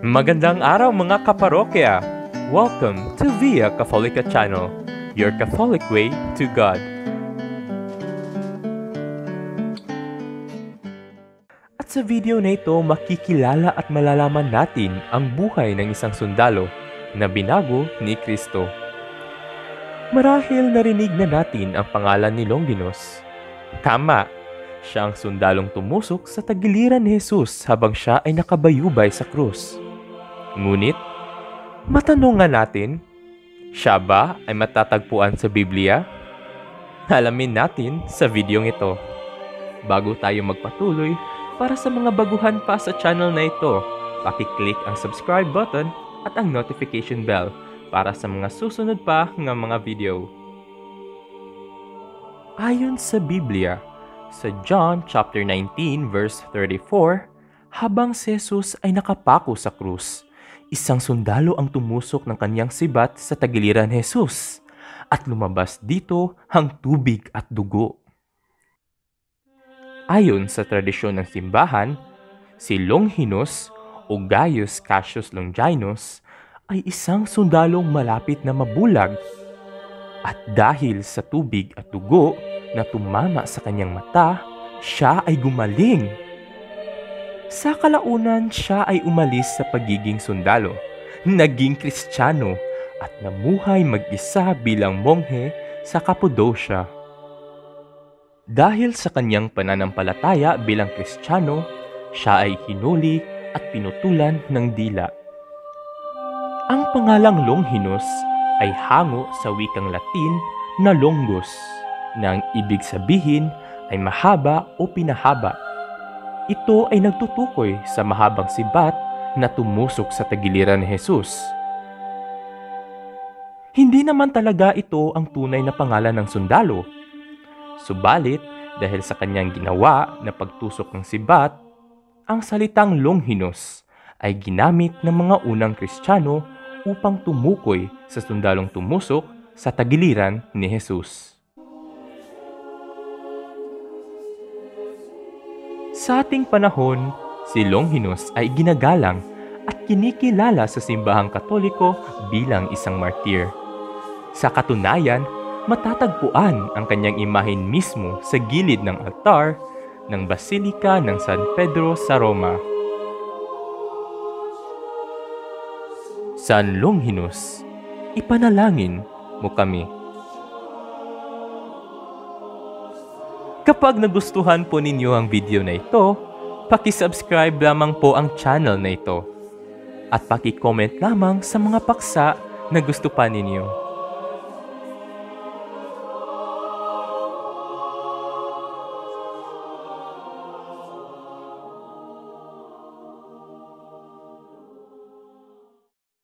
Magandang araw mga kaparokya! Welcome to Via Catholica Channel, your Catholic way to God. At sa video na ito, makikilala at malalaman natin ang buhay ng isang sundalo na binago ni Kristo. Marahil narinig na natin ang pangalan ni Longinus. Tama, siya ang sundalong tumusok sa tagiliran ni Jesus habang siya ay nakabayubay sa krus. Ngunit, matanong nga natin, siya ba ay matatagpuan sa Biblia? Alamin natin sa videong ito. Bago tayo magpatuloy, para sa mga baguhan pa sa channel na ito, paki-click ang subscribe button at ang notification bell para sa mga susunod pa ng mga video. Ayon sa Biblia, sa John chapter 19 verse 34, habang si Jesus ay nakapako sa krus, isang sundalo ang tumusok ng kanyang sibat sa tagiliran ni Jesus at lumabas dito ang tubig at dugo. Ayon sa tradisyon ng simbahan, si Longinus o Gaius Cassius Longinus ay isang sundalong malapit na mabulag. At dahil sa tubig at dugo na tumama sa kanyang mata, siya ay gumaling. Sa kalaunan, siya ay umalis sa pagiging sundalo, naging Kristiyano at namuhay mag-isa bilang monghe sa Cappadocia. Dahil sa kanyang pananampalataya bilang Kristiyano, siya ay hinuli at pinutulan ng dila. Ang pangalang Longinus ay hango sa wikang Latin na longus, na ang ibig sabihin ay mahaba o pinahaba. Ito ay nagtutukoy sa mahabang sibat na tumusok sa tagiliran ni Jesus. Hindi naman talaga ito ang tunay na pangalan ng sundalo. Subalit, dahil sa kanyang ginawa na pagtusok ng sibat, ang salitang Longinus ay ginamit ng mga unang Kristiyano upang tumukoy sa sundalong tumusok sa tagiliran ni Jesus. Sa ating panahon, si Longinus ay ginagalang at kinikilala sa simbahang Katoliko bilang isang martir. Sa katunayan, matatagpuan ang kanyang imahen mismo sa gilid ng altar ng Basilika ng San Pedro sa Roma. San Longinus, ipanalangin mo kami. Kapag nagustuhan po ninyo ang video na ito, paki-subscribe lamang po ang channel na ito at paki-comment lamang sa mga paksa na gusto pa ninyo.